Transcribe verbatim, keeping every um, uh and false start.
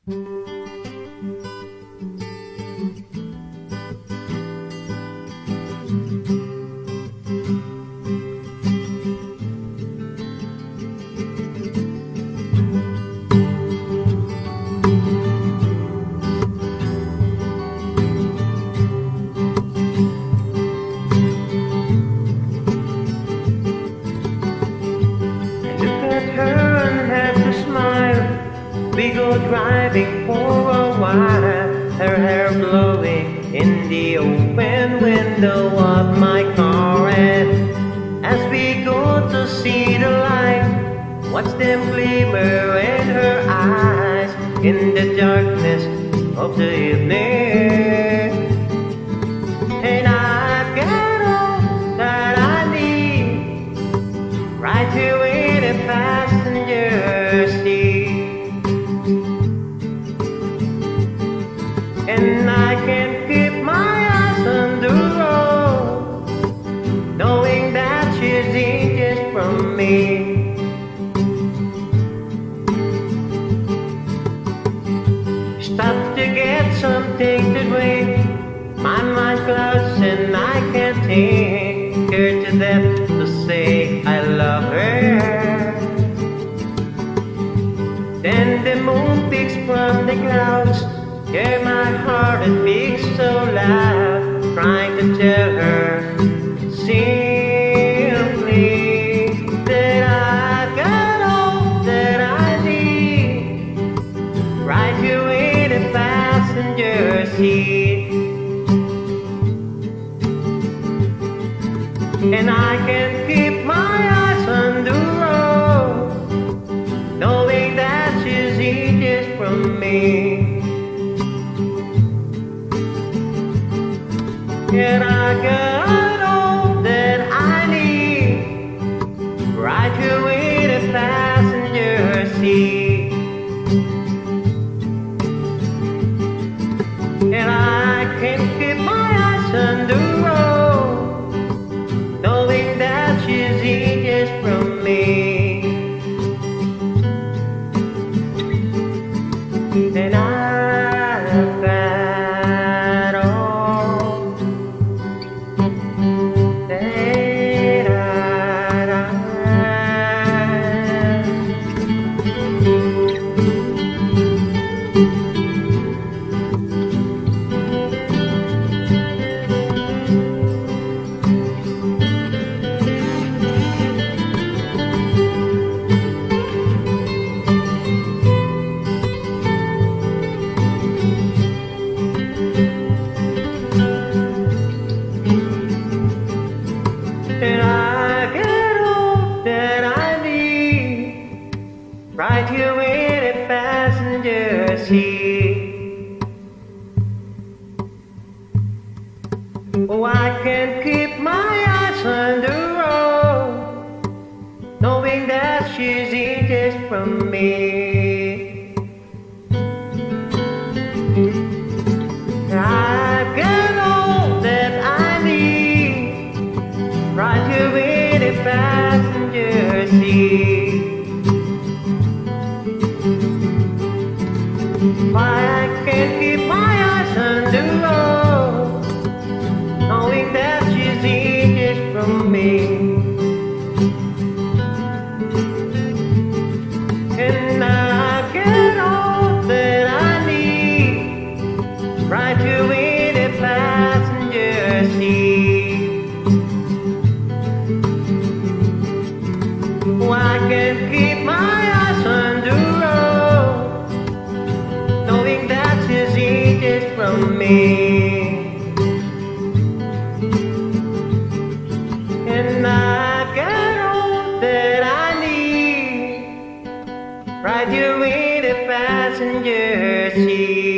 We go driving for a while, her hair blowing in the open window of my car. And as we go to see the light, watch them glimmer in her eyes in the darkness of the evening. And I've got all that I need right here in the passenger seat. And I can keep my eyes on the road, knowing that she's inches from me. Stop to get something to drink, my mind clouds and I can't think. Her to death to say I love her. Then the moon peeks from the clouds. Yeah, my heart it beats so loud, trying to tell her simply that I've got all that I need right here in the passenger seat. And I can keep my eyes on the road, knowing that she's inches from me. And I got all that I need right here in the passenger seat. And I can keep my eyes on the road, knowing that she's inches from me. And I've got all that And I get all that I need right here in the passenger seat. Oh, I can keep my eyes on the road, knowing that she's inches from me. I've got all that I need right here in the passenger seat. Why I can't keep my eyes on the road, knowing that she's inches from me. And I get all that I need right here in the passenger seat. I can keep my eyes on the road, knowing that she's inches from me. And I got all that I need right here in the passenger seat.